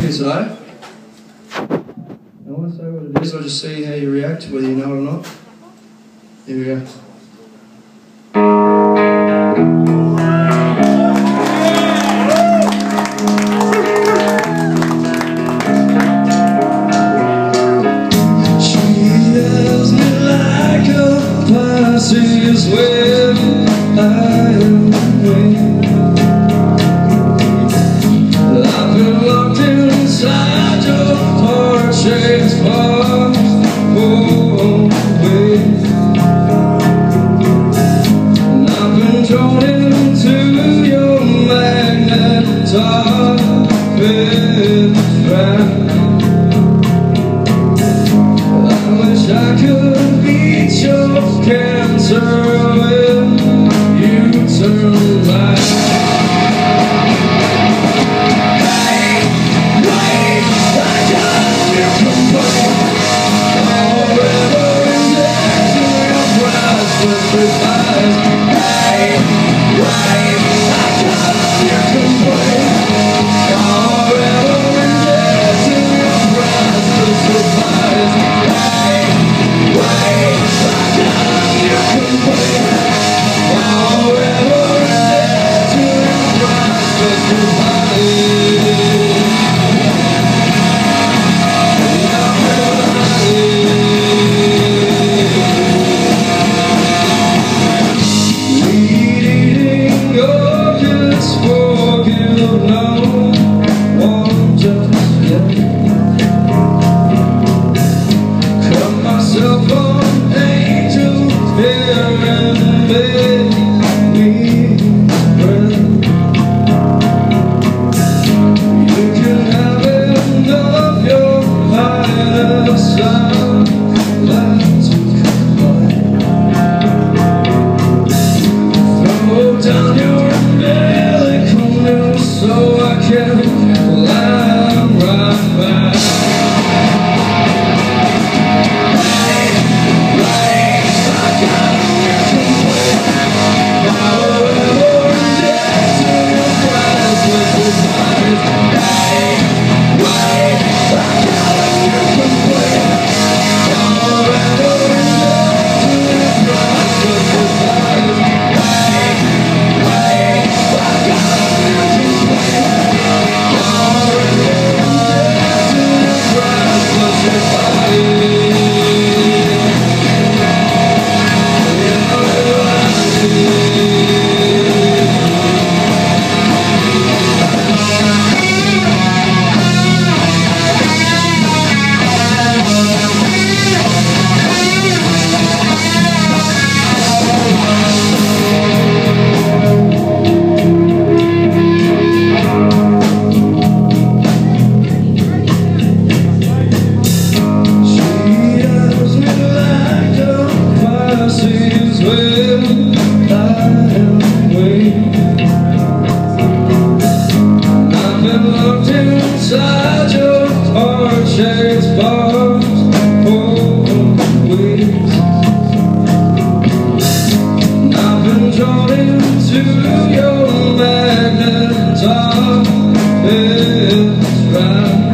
here today. I want to say what it is, I'll just see how you react, whether you know it or not. Here we go. Is where I am waiting. I've been locked inside your heart-shaped box away. And I've been drawn into your magnet round. I wish I could beat your cancer when you turn back. Hey, wait, I got you complain. Forever indebted to your priceless goodbyes. Hey, wait, I got you complain. Forever indebted to your priceless goodbyes. Hey, wait, I got you complain. Forever indebted to your priceless goodbyes. Inside your heart-shaped box always. And I've been drawn into your magnet round.